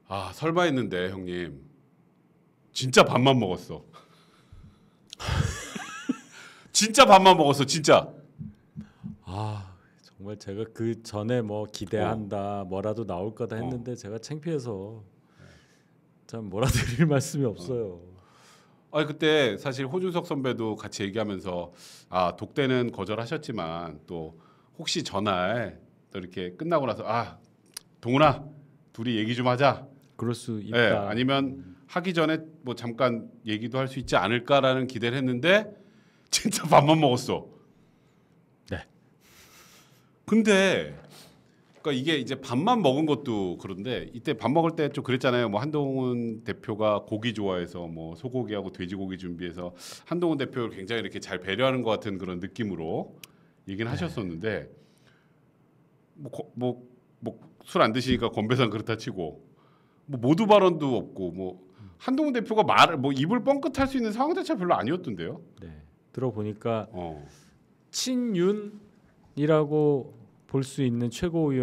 아, 설마 했는데 형님 진짜 밥만 먹었어. 진짜 밥만 먹었어, 진짜. 아 정말 제가 그 전에 뭐 기대한다 뭐라도 나올 거다 했는데 제가 창피해서 참 뭐라 드릴 말씀이 없어요. 아니 그때 사실 호준석 선배도 같이 얘기하면서 아 독대는 거절하셨지만 또 혹시 전날 또 이렇게 끝나고 나서 아 동훈아 둘이 얘기 좀 하자. 그럴 수 있다. 네, 아니면 하기 전에 뭐 잠깐 얘기도 할 수 있지 않을까라는 기대를 했는데 진짜 밥만 먹었어. 네. 근데 그러니까 이게 이제 밥만 먹은 것도 그런데 이때 밥 먹을 때 좀 그랬잖아요. 뭐 한동훈 대표가 고기 좋아해서 뭐 소고기하고 돼지고기 준비해서 한동훈 대표를 굉장히 이렇게 잘 배려하는 것 같은 그런 느낌으로 얘기는 하셨었는데 뭐 술 안 드시니까 건배상 그렇다 치고 뭐 모두 발언도 없고 뭐 한동훈 대표가 말을 뭐 입을 뻥끗할 수 있는 상황 자체가 별로 아니었던데요. 네. 들어보니까 친윤이라고 볼 수 있는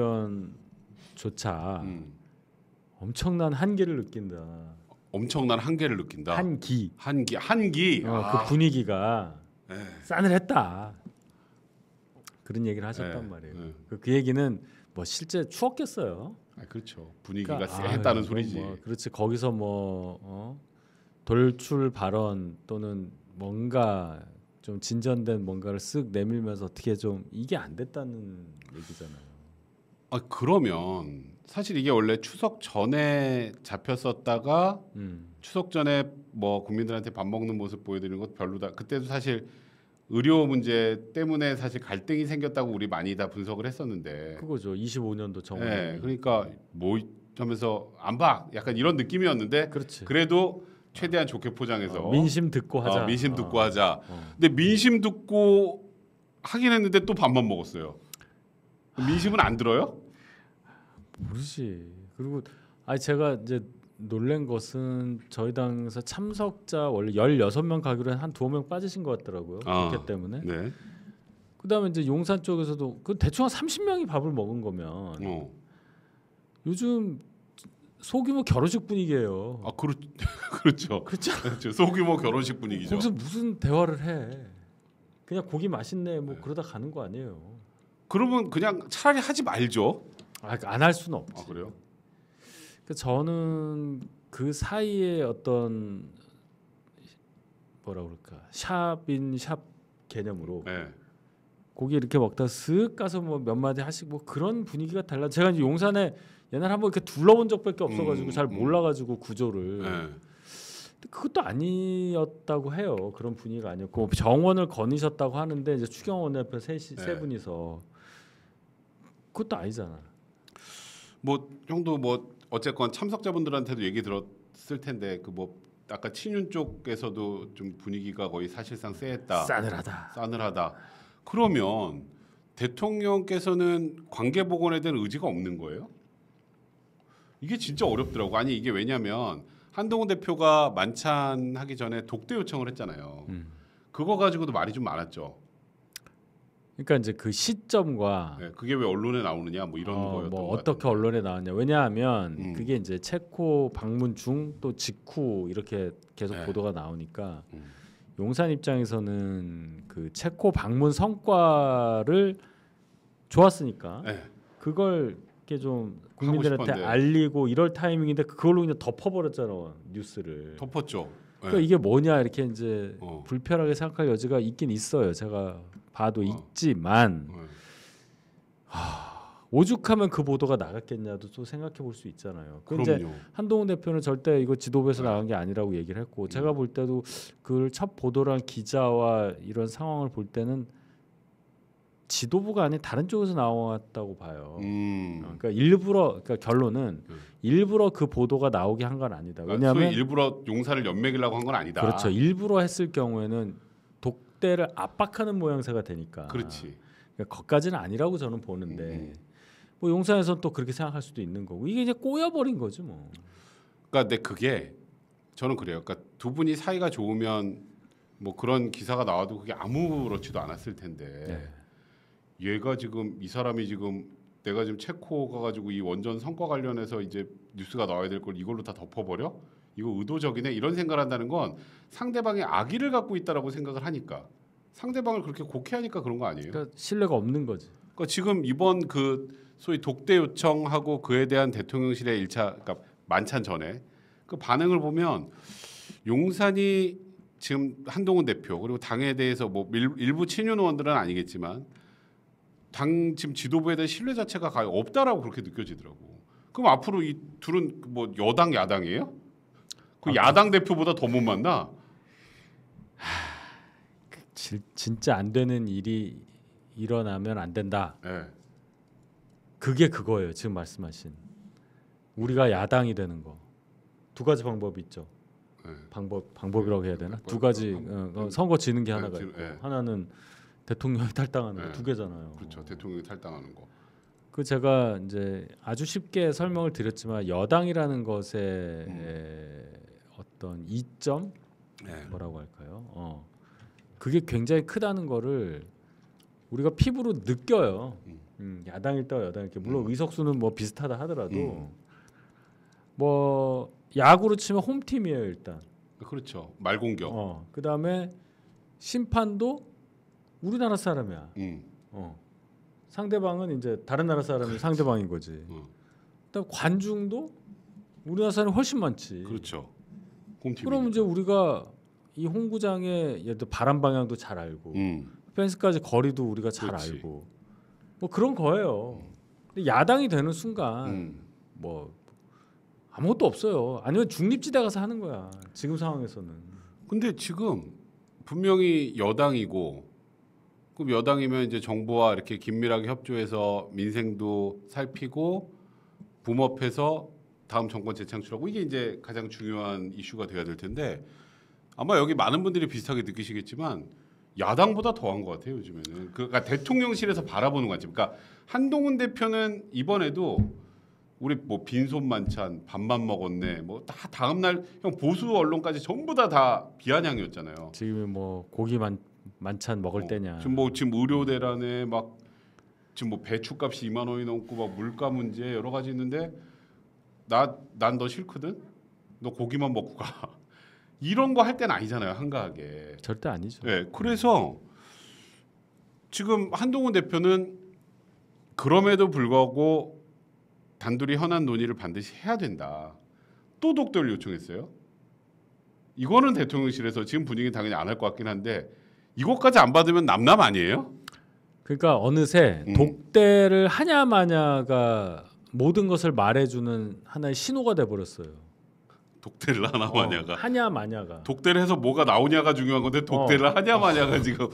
최고위원조차 엄청난 한계를 느낀다. 엄청난 한계를 느낀다. 한기. 아. 그 분위기가 네. 싸늘했다. 그런 얘기를 하셨단 네. 말이에요. 네. 그 얘기는 뭐 실제 추웠겠어요. 아, 그렇죠. 분위기가 그러니까, 쎄했다는 소리지. 뭐, 그렇지. 거기서 뭐 돌출 발언 또는 뭔가 좀 진전된 뭔가를 쓱 내밀면서 어떻게 좀 이게 안 됐다는 얘기잖아요. 아, 그러면 사실 이게 원래 추석 전에 잡혔었다가 추석 전에 뭐 국민들한테 밥 먹는 모습 보여드리는 것 별로다. 그때도 사실 의료 문제 때문에 사실 갈등이 생겼다고 우리 많이 다 분석을 했었는데 그거죠. 25년도 정원. 네, 그러니까 뭐 하면서 안 봐. 약간 이런 느낌이었는데 그렇지. 그래도 최대한 좋게 포장해서 민심 듣고 하자. 민심 듣고 하자. 근데 민심 듣고 하긴 했는데 또 밥만 먹었어요. 민심은 안 들어요? 모르지. 그리고 제가 이제 놀란 것은 저희 당에서 참석자 원래 16명 가기로 한 2명 빠지신 것 같더라고요. 국회 때문에. 네. 그다음에 이제 용산 쪽에서도 그 대충 한 30명이 밥을 먹은 거면 요즘 소규모 결혼식 분위기예요. 아, 그렇죠. 그렇죠. 소규모 결혼식 분위기죠. 거기서 무슨 대화를 해? 그냥 고기 맛있네 뭐 그러다 가는 거 아니에요. 그러면 그냥 차라리 하지 말죠. 안 할 수는 없지. 아, 그래요? 저는 그 사이에 어떤 뭐라 그럴까 샵인 샵 개념으로 네. 고기 이렇게 먹다 쓱 가서 뭐 몇 마디 하시고 뭐 그런 분위기가 달라. 제가 이제 용산에 옛날에 한번 이렇게 둘러본 적밖에 없어가지고 잘 몰라가지고 구조를. 네. 그것도 아니었다고 해요. 그런 분위기가 아니었고 정원을 거니셨다고 하는데 이제 추경원 옆에 세 분이서 그것도 아니잖아. 뭐 형도 뭐 어쨌건 참석자분들한테도 얘기 들었을 텐데 그 뭐 아까 친윤 쪽에서도 좀 분위기가 거의 사실상 쎄했다. 싸늘하다. 그러면 대통령께서는 관계 복원에 대한 의지가 없는 거예요? 이게 진짜 어렵더라고. 아니 이게 왜냐면 한동훈 대표가 만찬하기 전에 독대 요청을 했잖아요. 그거 가지고도 말이 좀 많았죠. 그러니까 이제 그 시점과 그게 왜 언론에 나오느냐 뭐 이런 거였던 뭐 것 어떻게 같은데. 언론에 나왔냐. 왜냐하면 그게 이제 체코 방문 중 또 직후 이렇게 계속 보도가 나오니까 용산 입장에서는 그 체코 방문 성과를 좋았으니까 그걸 이렇게 좀 국민들한테 알리고 이럴 타이밍인데 그걸로 그냥 덮어버렸잖아 뉴스를. 덮었죠. 그러니까 이게 뭐냐 이렇게 이제 불편하게 생각할 여지가 있긴 있어요. 제가 봐도 있지만 오죽하면 그 보도가 나갔겠냐도 또 생각해 볼 수 있잖아요. 근데 한동훈 대표는 절대 이거 지도부에서 나간 게 아니라고 얘기를 했고 제가 볼 때도 그걸 첫 보도를 한 기자와 이런 상황을 볼 때는 지도부가 아닌 다른 쪽에서 나왔다고 봐요. 그러니까 그러니까 결론은 일부러 그 보도가 나오게 한 건 아니다. 왜냐하면 일부러 용산을 연맥이라고 한 건 아니다. 그렇죠. 일부러 했을 경우에는 독대를 압박하는 모양새가 되니까. 그렇지. 그러니까 거기까지는 아니라고 저는 보는데 뭐 용산에서는 또 그렇게 생각할 수도 있는 거고 이게 이제 꼬여버린 거죠 뭐. 그러니까 근데 그게 저는 그래요. 그러니까 두 분이 사이가 좋으면 뭐 그런 기사가 나와도 그게 아무렇지도 않았을 텐데 얘가 지금 이 사람이 지금 내가 지금 체코 가가지고 이 원전 성과 관련해서 이제 뉴스가 나와야 될 걸 이걸로 다 덮어버려? 이거 의도적이네 이런 생각을 한다는 건 상대방의 악의를 갖고 있다라고 생각을 하니까 상대방을 그렇게 곡해하니까 그런 거 아니에요? 그러니까 신뢰가 없는 거지. 그러니까 지금 이번 그 소위 독대 요청하고 그에 대한 대통령실의 1차 그러니까 만찬 전에 그 반응을 보면 용산이 지금 한동훈 대표 그리고 당에 대해서 뭐 일부 친윤 의원들은 아니겠지만 당 지금 지도부에 대한 신뢰 자체가 거의 없다라고 그렇게 느껴지더라고. 그럼 앞으로 이 둘은 뭐 여당 야당이에요? 그 야당 대표보다 더 못 만나? 진짜 안 되는 일이 일어나면 안 된다. 네. 그게 그거예요. 지금 말씀하신 우리가 야당이 되는 거. 두 가지 방법이 있죠. 네. 방법이라고 해야 되나? 두 가지 선거 지는 게 하나가 있고 네. 하나는 대통령이 탈당하는 네. 거 두 개잖아요. 그렇죠. 대통령이 탈당하는 거. 그 제가 이제 아주 쉽게 설명을 드렸지만 여당이라는 것의 어떤 이점 네. 뭐라고 할까요? 그게 굉장히 크다는 거를 우리가 피부로 느껴요. 야당일 때와 여당일 때 물론 의석수는 뭐 비슷하다 하더라도 뭐 야구로 치면 홈팀이에요 일단. 그렇죠. 말공격. 그다음에 심판도 우리나라 사람이야. 상대방은 이제 다른 나라 사람이 상대방인 거지. 그다음 관중도 우리나라 사람이 훨씬 많지. 그렇죠. 홈팀. 그럼 이제 우리가 이 홈구장의 예를 들어 바람 방향도 잘 알고 펜스까지 거리도 우리가 잘 그렇지. 알고 뭐 그런 거예요. 근데 야당이 되는 순간 뭐 아무것도 없어요. 아니면 중립지대 가서 하는 거야. 지금 상황에서는. 근데 지금 분명히 여당이고 그럼 여당이면 이제 정부와 이렇게 긴밀하게 협조해서 민생도 살피고 붐업해서 다음 정권 재창출하고 이게 이제 가장 중요한 이슈가 돼야 될 텐데 아마 여기 많은 분들이 비슷하게 느끼시겠지만 야당보다 더한 것 같아요 요즘에는. 그러니까 대통령실에서 바라보는 관점. 그러니까 한동훈 대표는 이번에도 우리 뭐 빈손 만찬 밥만 먹었네 뭐 다 다음 날 형 보수 언론까지 전부 다 비아냥이었잖아요. 지금 뭐 고기 만찬 먹을 때냐. 지금 의료 대란에 막 지금 뭐 배추값이 2만 원이 넘고 막 물가 문제 여러 가지 있는데 난 너 싫거든. 너 고기만 먹고 가. 이런 거 할 때는 아니잖아요 한가하게. 절대 아니죠. 네, 그래서 지금 한동훈 대표는 그럼에도 불구하고 단둘이 현안 논의를 반드시 해야 된다. 또 독대를 요청했어요. 이거는 대통령실에서 지금 분위기는 당연히 안 할 것 같긴 한데 이것까지 안 받으면 남남 아니에요? 그러니까 어느새 독대를 하냐 마냐가 모든 것을 말해주는 하나의 신호가 돼버렸어요. 독대를 하나 마냐가. 하냐 마냐가. 독대를 해서 뭐가 나오냐가 중요한 건데 독대를 하냐 마냐가 지금.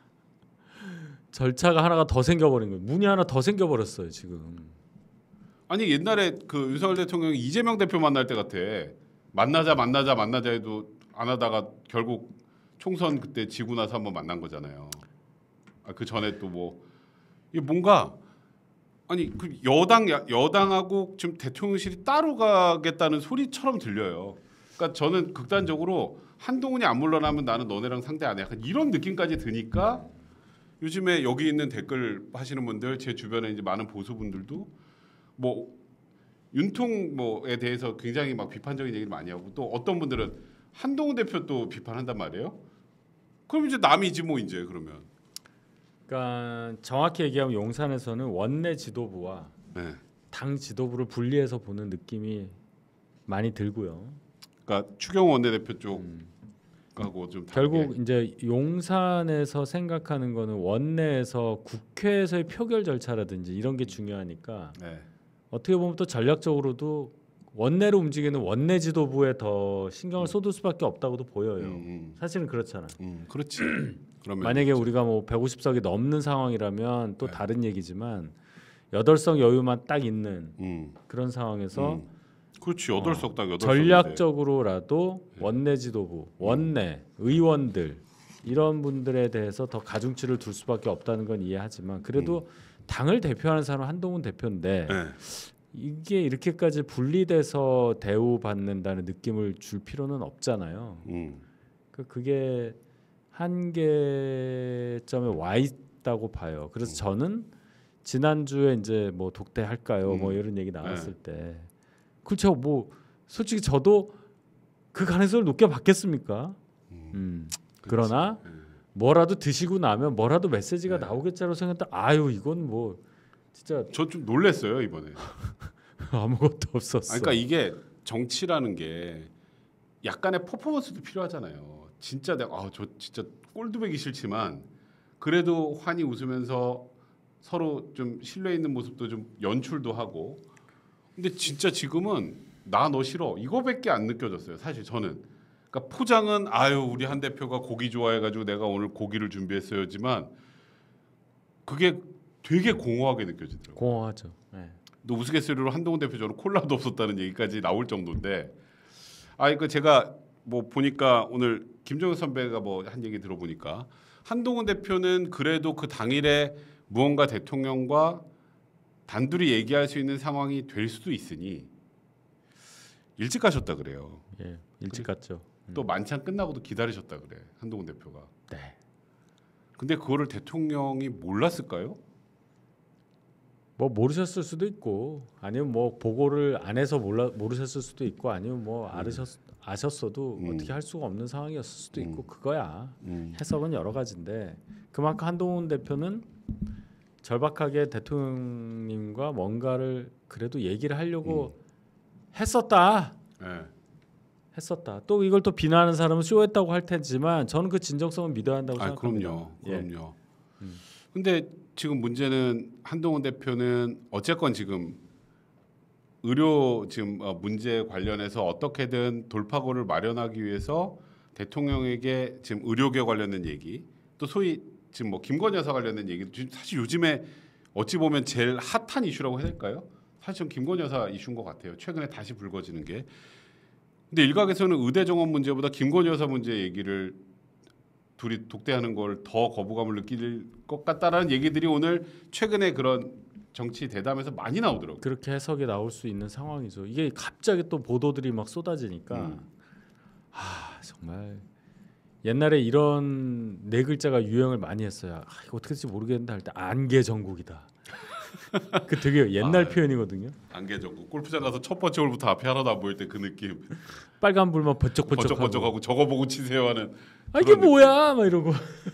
절차가 하나가 더 생겨버린 거예요. 문이 하나 더 생겨버렸어요 지금. 아니 옛날에 그 윤석열 대통령이 이재명 대표 만날 때 같아. 만나자 해도 안 하다가 결국 총선 그때 지고 나서 한번 만난 거잖아요. 그 전에 또 뭐 이게 뭔가 아니 그 여당하고 지금 대통령실이 따로 가겠다는 소리처럼 들려요. 그러니까 저는 극단적으로 한동훈이 안 물러나면 나는 너네랑 상대 안 해. 약간 이런 느낌까지 드니까 요즘에 여기 있는 댓글 하시는 분들 제 주변에 이제 많은 보수분들도 뭐 윤통 뭐에 대해서 굉장히 막 비판적인 얘기를 많이 하고 또 어떤 분들은 한동훈 대표 또 비판한단 말이에요. 그럼 이제 남이지 뭐 이제 그러면. 그러니까 정확히 얘기하면 용산에서는 원내 지도부와 네. 당 지도부를 분리해서 보는 느낌이 많이 들고요. 그러니까 추경호 원내대표 쪽하고 좀 결국 다르게. 이제 용산에서 생각하는 거는 원내에서 국회에서의 표결 절차라든지 이런 게 중요하니까 네. 어떻게 보면 또 전략적으로도 원내로 움직이는 원내 지도부에 더 신경을 쏟을 수밖에 없다고도 보여요. 사실은 그렇잖아요. 그렇지. 그러면 만약에 우리가 뭐 150석이 넘는 상황이라면 또 다른 얘기지만 8석 여유만 딱 있는 그런 상황에서 그렇지 8석 딱 8석 전략적으로라도 원내 지도부, 원내 의원들 이런 분들에 대해서 더 가중치를 둘 수밖에 없다는 건 이해하지만 그래도 당을 대표하는 사람은 한동훈 대표인데 네. 이게 이렇게까지 분리돼서 대우받는다는 느낌을 줄 필요는 없잖아요. 그게 한계점에 와 있다고 봐요. 그래서 저는 지난주에 이제 뭐 독대 할까요? 뭐 이런 얘기 나왔을 때 그렇죠. 뭐 솔직히 저도 그 가능성을 높게 받겠습니까? 그러나 뭐라도 드시고 나면 뭐라도 메시지가 나오겠지라고 생각했다. 아유 이건 뭐 진짜 저 좀 놀랐어요 이번에. 아무것도 없었어. 그러니까 이게 정치라는 게 약간의 퍼포먼스도 필요하잖아요. 진짜 내가 저 진짜 꼴도 보기 싫지만 그래도 환히 웃으면서 서로 좀 신뢰 있는 모습도 좀 연출도 하고. 근데 진짜 지금은 나 너 싫어 이거밖에 안 느껴졌어요. 사실 저는. 그러니까 포장은 아유 우리 한 대표가 고기 좋아해가지고 내가 오늘 고기를 준비했어요지만 그게 되게 공허하게 느껴지더라고요. 공허하죠. 네. 또 우스갯소리로 한동훈 대표 저는 콜라도 없었다는 얘기까지 나올 정도인데 이거 제가 뭐 보니까 오늘 김종혁 선배가 뭐 한 얘기 들어보니까 한동훈 대표는 그래도 그 당일에 무언가 대통령과 단둘이 얘기할 수 있는 상황이 될 수도 있으니 일찍 가셨다 그래요. 예, 일찍 갔죠. 또 만찬 끝나고도 기다리셨다 그래 한동훈 대표가. 네. 근데 그거를 대통령이 몰랐을까요? 뭐 모르셨을 수도 있고 아니면 뭐 보고를 안 해서 모르셨을 수도 있고 아니면 뭐 아셨어도 어떻게 할 수가 없는 상황이었을 수도 있고 그거야. 해석은 여러 가지인데 그만큼 한동훈 대표는 절박하게 대통령님과 뭔가를 그래도 얘기를 하려고 했었다. 네. 했었다. 또 이걸 또 비난하는 사람은 쇼했다고 할 테지만 저는 그 진정성은 믿어야 한다고 생각합니다. 그럼요. 근데 지금 문제는 한동훈 대표는 어쨌건 지금 의료 지금 문제 관련해서 어떻게든 돌파구를 마련하기 위해서 대통령에게 지금 의료계 관련된 얘기 또 소위 지금 뭐 김건희 여사 관련된 얘기 사실 요즘에 어찌 보면 제일 핫한 이슈라고 해야 될까요? 사실 좀 김건희 여사 이슈인 것 같아요. 최근에 다시 불거지는 게. 근데 일각에서는 의대 정원 문제보다 김건희 여사 문제 얘기를 둘이 독대하는 걸 더 거부감을 느낄 것 같다라는 얘기들이 오늘 최근에 그런 정치 대담에서 많이 나오더라고요. 그렇게 해석이 나올 수 있는 상황이죠. 이게 갑자기 또 보도들이 막 쏟아지니까 정말 옛날에 이런 네 글자가 유행을 많이 했어요. 이거 어떻게 될지 모르겠는데 할 때 안개 정국이다. 그 되게 옛날 표현이거든요. 안개 정국. 골프장 가서 첫 번째 홀부터 앞에 하나도 안 보일 때 그 느낌. 빨간 불만 번쩍번쩍하고 저거 보고 치세요 하는. 이게 뭐야? 막 이러고.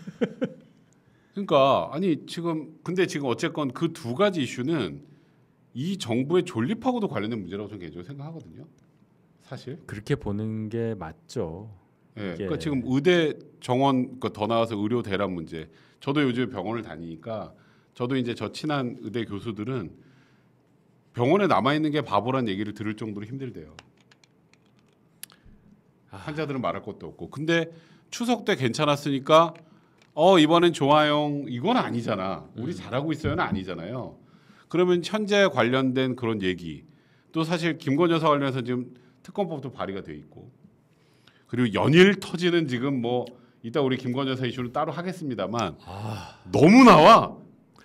그러니까 아니 지금 근데 지금 어쨌건 그 두 가지 이슈는 이 정부의 존립하고도 관련된 문제라고 저는 개인적으로 생각하거든요. 사실 그렇게 보는 게 맞죠. 예, 그러니까 지금 의대 정원 더 나아서 의료 대란 문제. 저도 요즘 병원을 다니니까 저도 이제 저 친한 의대 교수들은 병원에 남아 있는 게 바보란 얘기를 들을 정도로 힘들대요. 환자들은 말할 것도 없고. 근데 추석 때 괜찮았으니까 이번엔 좋아요. 이건 아니잖아. 우리 잘하고 있어요는 아니잖아요. 그러면 현재 관련된 그런 얘기 또 사실 김건희 여사 관련해서 지금 특검법도 발의가 돼 있고 그리고 연일 터지는 지금 뭐 이따 우리 김건희 여사 이슈는 따로 하겠습니다만 너무 나와.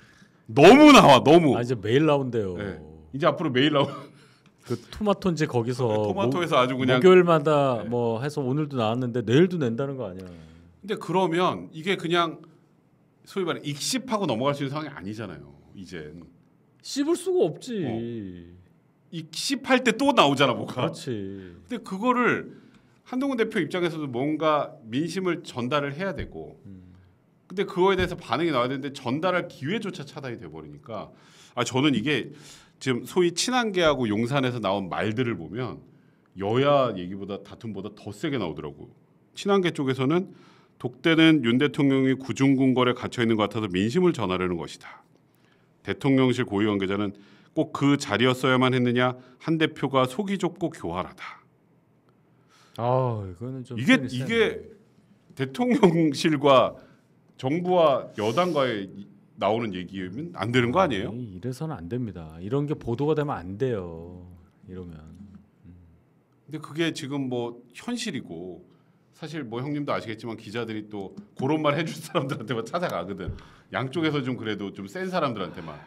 너무. 이제 매일 나온대요. 네. 이제 앞으로 매일 나오. 그 토마토인지 거기서 토마토에서 아주 그냥 목요일마다 뭐 해서 오늘도 나왔는데 내일도 낸다는 거 아니야. 근데 그러면 이게 그냥 소위 말해 익십하고 넘어갈 수 있는 상황이 아니잖아요. 이젠 씹을 수가 없지. 익십할 때 또 나오잖아 뭐가. 그렇지. 근데 그거를 한동훈 대표 입장에서도 뭔가 민심을 전달을 해야 되고 근데 그거에 대해서 반응이 나와야 되는데 전달할 기회조차 차단이 돼버리니까 저는 이게 지금 소위 친한계하고 용산에서 나온 말들을 보면 여야 얘기보다 다툼보다 더 세게 나오더라고. 친한계 쪽에서는 독대는 윤 대통령이 구중궁궐에 갇혀 있는 것 같아서 민심을 전하려는 것이다. 대통령실 고위 관계자는 꼭 그 자리였어야만 했느냐 한 대표가 속이 좁고 교활하다. 이거는 좀 이게 대통령실과 정부와 여당과의 나오는 얘기면 안 되는 거 아니에요? 이래서는 안 됩니다. 이런 게 보도가 되면 안 돼요. 이러면. 근데 그게 지금 뭐 현실이고 사실 뭐 형님도 아시겠지만 기자들이 또 그런 말 해줄 사람들한테만 찾아가거든. 양쪽에서 좀 그래도 좀 센 사람들한테만.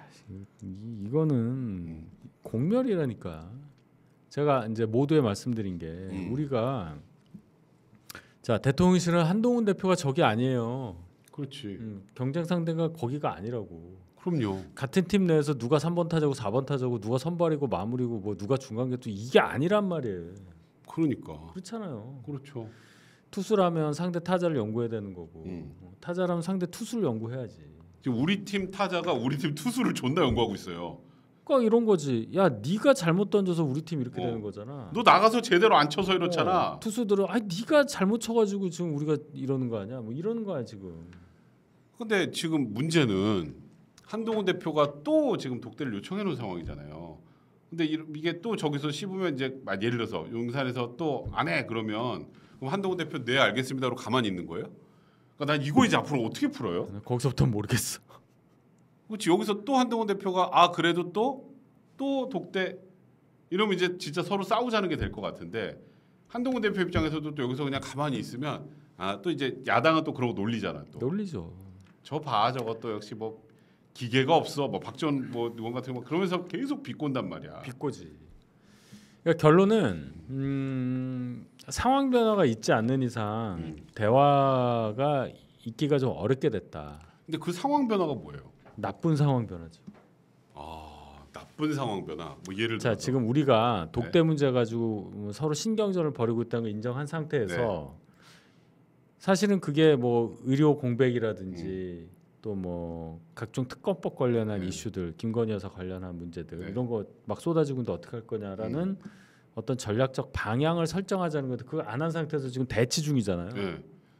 이거는 공멸이라니까. 제가 이제 모두에 말씀드린 게 우리가 자 대통령실은 한동훈 대표가 적이 아니에요. 그렇지. 경쟁 상대가 거기가 아니라고. 그럼요. 같은 팀 내에서 누가 3번 타자고 4번 타자고 누가 선발이고 마무리고 뭐 누가 중간계도 이게 아니란 말이에요. 그러니까. 그렇잖아요. 그렇죠. 투수라면 상대 타자를 연구해야 되는 거고 타자라면 상대 투수를 연구해야지. 지금 우리 팀 타자가 우리 팀 투수를 존나 연구하고 있어요. 그러니까 이런 거지. 야, 네가 잘못 던져서 우리 팀 이렇게 되는 거잖아. 너 나가서 제대로 안 쳐서 이렇잖아. 투수들은 네가 잘못 쳐가지고 지금 우리가 이러는 거 아니야? 뭐 이러는 거야 지금. 근데 지금 문제는 한동훈 대표가 또 지금 독대를 요청해 놓은 상황이잖아요. 근데 이게 또 저기서 씹으면 이제 예를 들어서 용산에서 또 안 해 그러면 그럼 한동훈 대표 네 알겠습니다로 가만히 있는 거예요? 그러니까 난 이거 이제 앞으로 어떻게 풀어요? 거기서부터 모르겠어. 그렇지. 여기서 또 한동훈 대표가 그래도 또 독대 이러면 이제 진짜 서로 싸우자는 게 될 것 같은데 한동훈 대표 입장에서도 또 여기서 그냥 가만히 있으면 또 이제 야당은 또 그러고 놀리잖아. 또 놀리죠. 저 봐 저거 또 역시 뭐 기계가 없어 뭐 박전 뭐 의원 같은 거 그러면서 계속 비꼰단 말이야. 비꼬지. 그러니까 결론은 상황 변화가 있지 않는 이상 대화가 있기가 좀 어렵게 됐다. 근데 그 상황 변화가 뭐예요? 나쁜 상황 변화죠. 나쁜 상황 변화. 뭐 예를 자, 들어서 지금 우리가 독대 문제 가지고 서로 신경전을 벌이고 있다는 걸 인정한 상태에서 사실은 그게 뭐 의료 공백이라든지 또 뭐 각종 특검법 관련한 이슈들, 김건희 여사 관련한 문제들 이런 거 막 쏟아지고 있는데 어떻게 할 거냐라는 어떤 전략적 방향을 설정하자는 건데 그걸 안 한 상태에서 지금 대치 중이잖아요.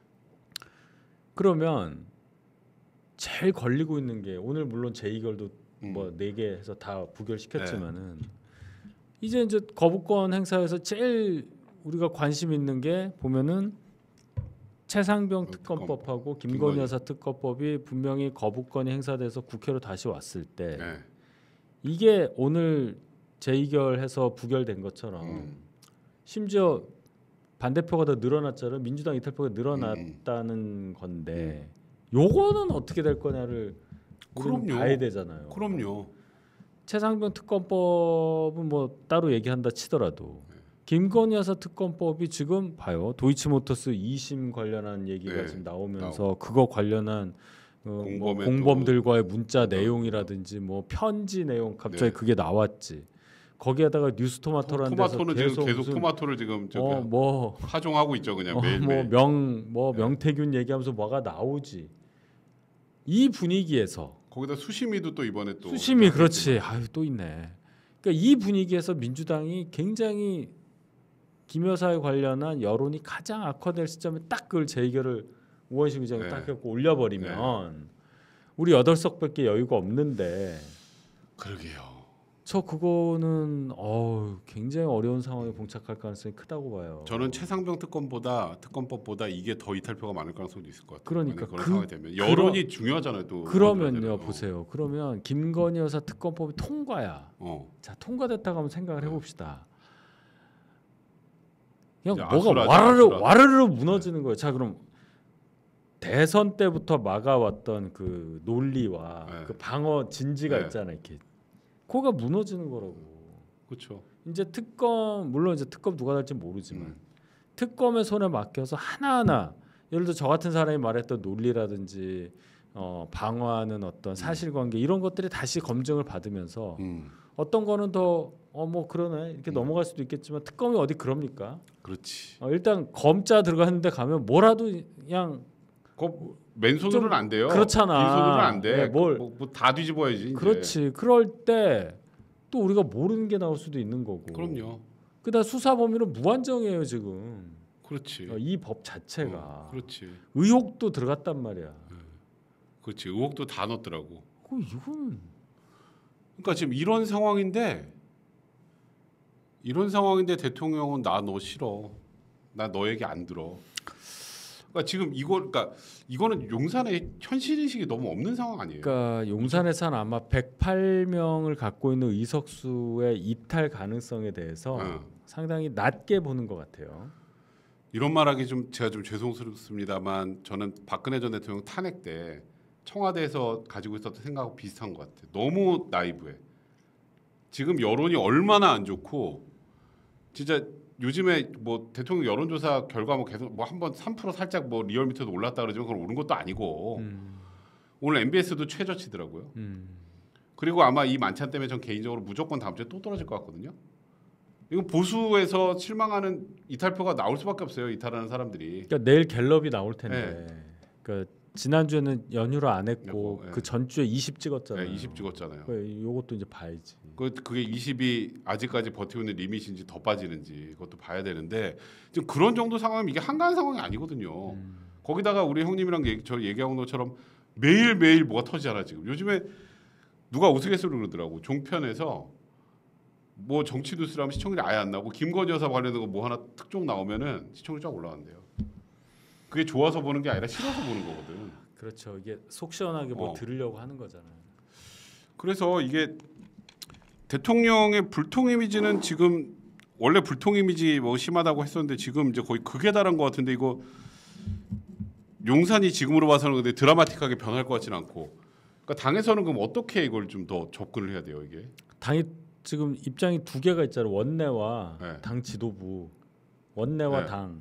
그러면 제일 걸리고 있는 게 오늘 물론 제2결도 뭐 4개 해서 다 부결시켰지만은 이제 거부권 행사에서 제일 우리가 관심 있는 게 보면은 최상병 특검법하고 김건희 여사 특검법이 분명히 거부권이 행사돼서 국회로 다시 왔을 때 이게 오늘 제2결해서 부결된 것처럼 심지어 반대표가 더 늘어났잖아요. 민주당 이탈표가 늘어났다는 건데 요거는 어떻게 될 거냐를 우리는 봐야 되잖아요. 그럼요. 최상병 특검법은 뭐 따로 얘기한다 치더라도 김건희 여사 특검법이 지금 봐요. 도이치모터스 2심 관련한 얘기가 지금 나오면서 그거 관련한 뭐 공범들과의 문자 내용이라든지 뭐 편지 내용 갑자기 그게 나왔지. 거기에다가 뉴스토마토라는 데서 계속 토마토를 지금 뭐 하종하고 있죠. 그냥 매일 명태균 얘기하면서 뭐가 나오지. 이 분위기에서 거기다 수심이도 또 이번에 또 수심이 그렇지. 또 있네. 그러니까 이 분위기에서 민주당이 굉장히 김 여사에 관련한 여론이 가장 악화될 시점에 딱 그걸 제2결을 우원식 의장이 딱 해갖고 올려버리면 우리 8석밖에 여유가 없는데 그러게요. 저 그거는 굉장히 어려운 상황에 봉착할 가능성이 크다고 봐요. 저는 최상병 특검법보다 이게 더 이탈표가 많을 가능성도 있을 것 같아요. 그러니까 그런 상황이 되면 여론이 중요하잖아요. 또 그러면요 보세요. 그러면 김건희 여사 특검법이 통과야. 자 통과됐다고 한번 생각을 해봅시다. 그냥 뭐가 와르르 무너지는 거예요. 자 그럼 대선 때부터 막아왔던 그 논리와 그 방어 진지가 있잖아요. 이렇게 그거가 무너지는 거라고. 그렇죠. 이제 물론 이제 특검 누가 될지 모르지만 특검의 손에 맡겨서 하나하나 예를 들어 저 같은 사람이 말했던 논리라든지 방어하는 어떤 사실관계 이런 것들이 다시 검증을 받으면서 어떤 거는 더 뭐 그러네 이렇게 넘어갈 수도 있겠지만 특검이 어디 그럽니까? 그렇지. 일단 검자 들어가는데 가면 뭐라도 그냥 맨손으로는 안 돼요. 그렇잖아. 빈손으로는 안 돼. 뭐 다 뒤집어야지. 이제. 그렇지. 그럴 때 또 우리가 모르는 게 나올 수도 있는 거고. 그럼요. 그다음 수사 범위는 무한정이에요 지금. 그렇지. 이 법 자체가. 그렇지. 의혹도 들어갔단 말이야. 그렇지. 의혹도 다 넣었더라고. 이거는. 그러니까 지금 이런 상황인데 대통령은 나 너 싫어. 나 너 얘기 안 들어. 그러니까 지금 이거는 용산의 현실 인식이 너무 없는 상황 아니에요? 그러니까 용산에서는 아마 108명을 갖고 있는 의석수의 이탈 가능성에 대해서 상당히 낮게 보는 것 같아요. 이런 말하기 제가 좀 죄송스럽습니다만 저는 박근혜 전 대통령 탄핵 때 청와대에서 가지고 있었던 생각하고 비슷한 것 같아요. 너무 나이브해. 지금 여론이 얼마나 안 좋고 진짜 요즘에 뭐 대통령 여론조사 결과 뭐 계속 뭐 한번 3% 살짝 뭐 리얼미터도 올랐다 그러지만 그건 오른 것도 아니고 오늘 MBS도 최저치더라고요. 그리고 아마 이 만찬 때문에 전 개인적으로 무조건 다음 주에 또 떨어질 것 같거든요. 이거 보수에서 실망하는 이탈표가 나올 수밖에 없어요. 이탈하는 사람들이. 그러니까 내일 갤럽이 나올 텐데. 그러니까 지난주에는 연휴를 안 했고 그 전주에 20 찍었잖아요. 20 찍었잖아요. 이것도 이제 봐야지. 그게 20이 아직까지 버티고 있는 리밋인지 더 빠지는지 그것도 봐야 되는데 지금 그런 정도 상황이면 이게 한가한 상황이 아니거든요. 거기다가 우리 형님이랑 저 얘기하는 것처럼 매일매일 뭐가 터지잖아 지금. 요즘에 누가 우스갯소리로 그러더라고. 종편에서 뭐 정치 뉴스라면 시청률이 아예 안 나오고 김건희 여사 관련된 거 뭐 하나 특종 나오면은 시청률이 쫙 올라간대요. 그게 좋아서 보는 게 아니라 싫어서 보는 거거든. 그렇죠. 이게 속 시원하게 뭐 들으려고 하는 거잖아요. 그래서 이게 대통령의 불통 이미지는 지금 원래 불통 이미지 뭐 심하다고 했었는데 지금 이제 거의 극에 달한 것 같은데 이거 용산이 지금으로 봐서는 근데 드라마틱하게 변할 것 같지는 않고. 그러니까 당에서는 그럼 어떻게 이걸 좀 더 접근을 해야 돼요 이게? 당이 지금 입장이 두 개가 있잖아요. 원내와 당 지도부. 원내와 당.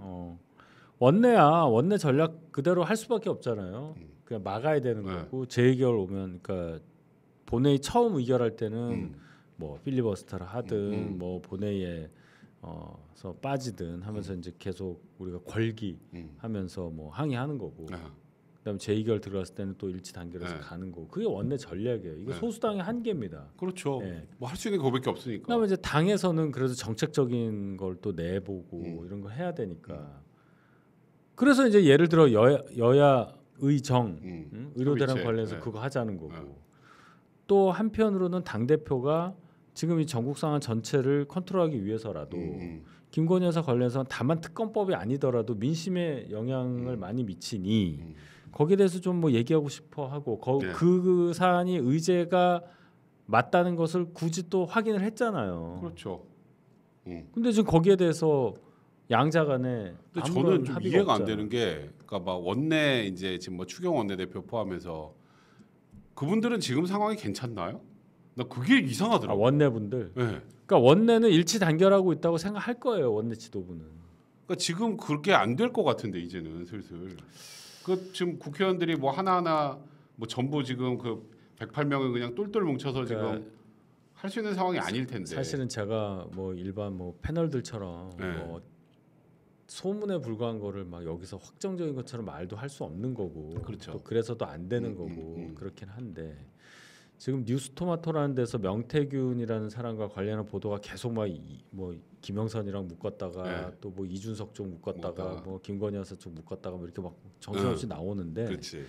원내 전략 그대로 할 수밖에 없잖아요. 그냥 막아야 되는 거고 재의결 오면 그러니까 본회의 처음 의결할 때는 뭐 필리버스터를 하든 뭐 본회의에 서 빠지든 하면서 이제 계속 우리가 걸기하면서 뭐 항의하는 거고. 그다음에 재의결 들어갔을 때는 또 일치 단결해서 가는 거고. 그게 원내 전략이에요. 이거 소수당의 한계입니다. 그렇죠. 뭐 할 수 있는 게 그거밖에 없으니까. 그다음에 이제 당에서는 그래도 정책적인 걸 또 내보고 이런 거 해야 되니까. 그래서 이제 예를 들어 여야 의정 의료대란 관련해서 그거 하자는 거고. 또 한편으로는 당 대표가 지금 이 전국 상황 전체를 컨트롤하기 위해서라도 김건희 여사 관련해서 다만 특검법이 아니더라도 민심에 영향을 많이 미치니 거기에 대해서 좀 뭐 얘기하고 싶어 하고 그 사안이 의제가 맞다는 것을 굳이 또 확인을 했잖아요. 그렇죠. 근데 지금 거기에 대해서 양자간에 근데 저는 좀 이해가 안 되는 게, 그러니까 막 원내 이제 지금 뭐 추경 원내대표 포함해서 그분들은 지금 상황이 괜찮나요? 나 그게 이상하더라고. 원내분들. 그러니까 원내는 일치 단결하고 있다고 생각할 거예요. 원내 지도부는. 그러니까 지금 그렇게 안 될 것 같은데 이제는 슬슬. 그 지금 국회의원들이 뭐 하나하나 뭐 전부 지금 그 108명을 그냥 똘똘 뭉쳐서 지금 할 수 있는 상황이 아닐 텐데. 사실은 제가 뭐 일반 뭐 패널들처럼 뭐 소문에 불과한 거를 막 여기서 확정적인 것처럼 말도 할 수 없는 거고. 그렇죠. 또 그래서도 안 되는 거고 그렇긴 한데 지금 뉴스토마토라는 데서 명태균이라는 사람과 관련한 보도가 계속 막 뭐 김영선이랑 묶었다가 또 뭐 이준석 쪽 묶었다가 뭐 김건희 여사 쪽 묶었다가 뭐 이렇게 막 정신없이 나오는데 그렇지.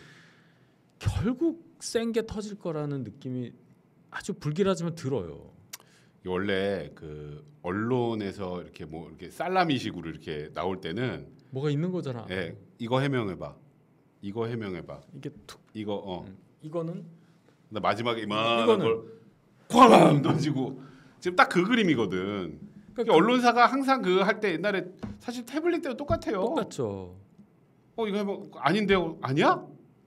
결국 센 게 터질 거라는 느낌이 아주 불길하지만 들어요. 원래 그 언론에서 이렇게 뭐 이렇게 살라미식으로 이렇게 나올 때는 뭐가 있는 거잖아. 이거 해명해봐. 이거 해명해봐. 이게 이거 이거는 나 마지막에 이만한 걸 쾅 던지고 지금 딱 그 그림이거든. 그러니까 언론사가 항상 그 할 때 옛날에 사실 태블릿 때도 똑같아요. 똑같죠. 이거 해봐. 아닌데요. 아니야?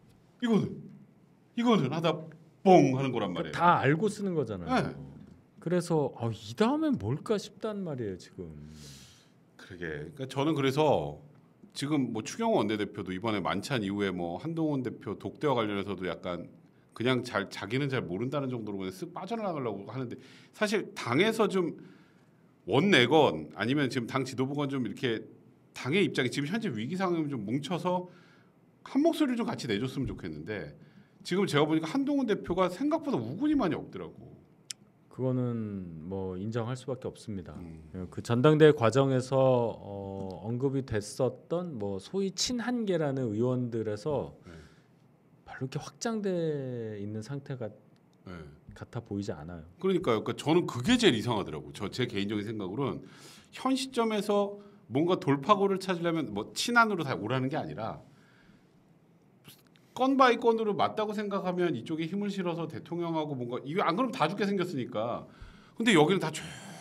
이거는 하다 뽕 하는 거란 말이에요. 다 알고 쓰는 거잖아요. 그래서 이 다음엔 뭘까 싶단 말이에요 지금. 그러게. 그러니까 저는 그래서 지금 뭐 추경호 원내대표도 이번에 만찬 이후에 뭐 한동훈 대표 독대와 관련해서도 약간 그냥 자기는 잘 모른다는 정도로 그냥 쓱 빠져나가려고 하는데 사실 당에서 좀 원내건 아니면 지금 당 지도부건 좀 이렇게 당의 입장이 지금 현재 위기 상황을 좀 뭉쳐서 한 목소리를 좀 같이 내줬으면 좋겠는데 지금 제가 보니까 한동훈 대표가 생각보다 우군이 많이 없더라고. 그거는 뭐 인정할 수밖에 없습니다. 그 전당대회 과정에서 언급이 됐었던 뭐 소위 친한계라는 의원들에서 별로 이렇게 확장돼 있는 상태가 같아 보이지 않아요. 그러니까요. 그러니까 저는 그게 제일 이상하더라고. 제 개인적인 생각으로는 현 시점에서 뭔가 돌파구를 찾으려면 뭐 친한으로 다 오라는 게 아니라 건 바이 건으로 맞다고 생각하면 이쪽에 힘을 실어서 대통령하고 뭔가 이거 안 그러면 다 죽게 생겼으니까. 근데 여기는 다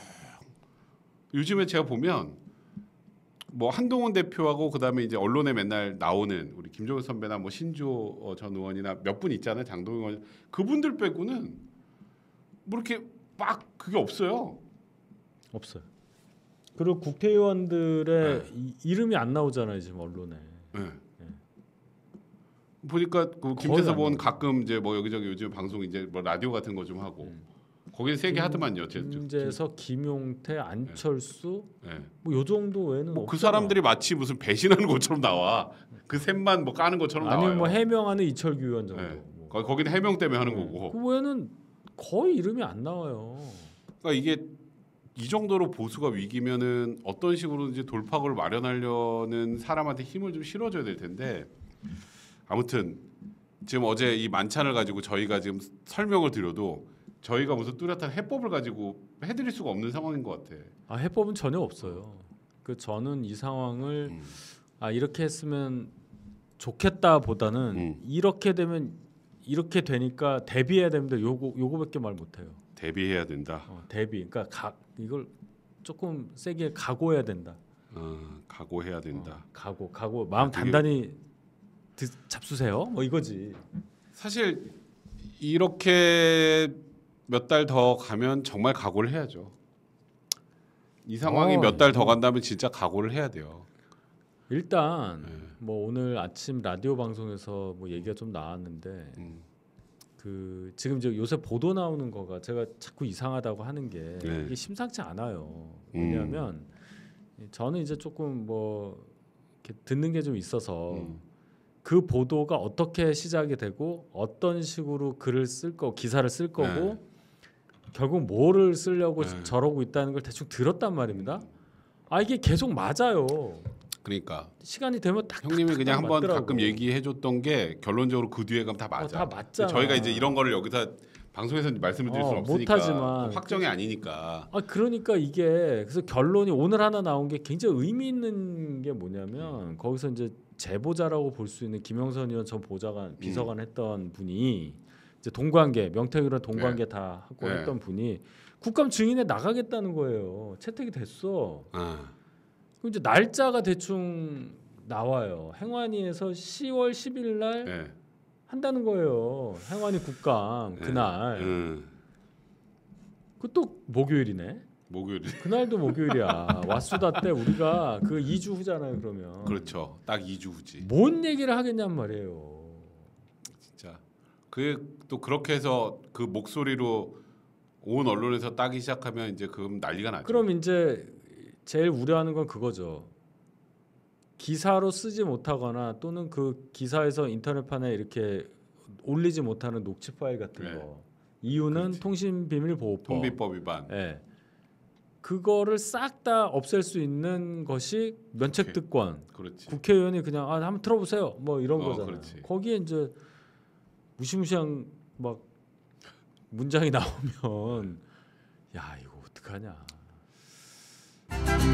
요즘에 제가 보면 뭐 한동훈 대표하고 그다음에 이제 언론에 맨날 나오는 우리 김종인 선배나 뭐 신조 전 의원이나 몇 분 있잖아요. 장동영 의원 그분들 빼고는 뭐 이렇게 막 그게 없어요. 없어요. 그리고 국회의원들의 이름이 안 나오잖아요 지금 언론에. 보니까 그 김재섭 의원 가끔 이제 뭐 여기저기 요즘 방송 이제 뭐 라디오 같은 거 좀 하고 거기에 세게 하더만요. 김재섭, 김용태, 안철수 네. 뭐 요 정도 외에는 뭐 그 사람들이 마치 무슨 배신하는 것처럼 나와. 그 셋만 뭐 까는 것처럼 나와요. 아니면 뭐 해명하는 이철규 의원 정도. 네. 거기는 해명 때문에 하는 거고. 그 외에는 거의 이름이 안 나와요. 그러니까 이게 이 정도로 보수가 위기면은 어떤 식으로든지 돌파구를 마련하려는 사람한테 힘을 좀 실어줘야 될 텐데 아무튼 지금 어제 이 만찬을 가지고 저희가 지금 설명을 드려도 저희가 무슨 뚜렷한 해법을 가지고 해드릴 수가 없는 상황인 것 같아. 아 해법은 전혀 없어요. 그 저는 이 상황을 이렇게 했으면 좋겠다보다는 이렇게 되면 이렇게 되니까 대비해야 됩니다. 요거밖에 말 못해요. 대비해야 된다. 대비. 그러니까 이걸 조금 세게 각오해야 된다. 각오해야 된다. 각오. 마음 단단히 잡수세요. 뭐 이거지. 사실 이렇게 몇 달 더 가면 정말 각오를 해야죠. 이 상황이 몇 달 더 간다면 진짜 각오를 해야 돼요. 일단 뭐 오늘 아침 라디오 방송에서 뭐 얘기가 좀 나왔는데 그 지금 이제 요새 보도 나오는 거가 제가 자꾸 이상하다고 하는 게 이게 심상치 않아요. 왜냐하면 저는 이제 조금 뭐 이렇게 듣는 게 좀 있어서 그 보도가 어떻게 시작이 되고 어떤 식으로 글을 쓸 거, 기사를 쓸 거고 결국 뭐를 쓰려고 저러고 있다는 걸 대충 들었단 말입니다. 이게 계속 맞아요. 그러니까 시간이 되면 딱 형님이 그냥 한번 맞더라고. 가끔 얘기해줬던 게 결론적으로 그 뒤에 가면 다 맞아. 다 맞잖아. 저희가 이제 이런 거를 여기서 방송에서 말씀을 드릴 수는 없으니까 못하지만 확정이 아니니까. 그러니까 이게 그래서 결론이 오늘 하나 나온 게 굉장히 의미 있는 게 뭐냐면 거기서 이제 제보자라고 볼 수 있는 김영선 의원 전 보좌관 비서관 했던 분이 이제 동관계 명태균이랑 동관계 다 하고 했던 분이 국감 증인에 나가겠다는 거예요. 채택이 됐어. 그럼 이제 날짜가 대충 나와요. 행안위에서 10월 10일 날 한다는 거예요. 행안위 국감 그날. 그것도 목요일이네. 목요일. 그날도 목요일이야. 왓수다 때 우리가 그 2주 후잖아요. 그러면. 그렇죠. 딱 2주 후지. 뭔 얘기를 하겠냔 말이에요. 진짜. 또 그렇게 해서 그 목소리로 온 언론에서 따기 시작하면 이제 그럼 난리가 나죠. 그럼 이제 제일 우려하는 건 그거죠. 기사로 쓰지 못하거나 또는 그 기사에서 인터넷판에 이렇게 올리지 못하는 녹취 파일 같은 거. 이유는 그렇지. 통신비밀보호법. 통비법 위반. 그거를 싹 다 없앨 수 있는 것이 면책특권. 그렇지. 국회의원이 그냥 한번 들어보세요. 뭐 이런 거잖아요. 그렇지. 거기에 이제 무시무시한 막 문장이 나오면 야 이거 어떡하냐.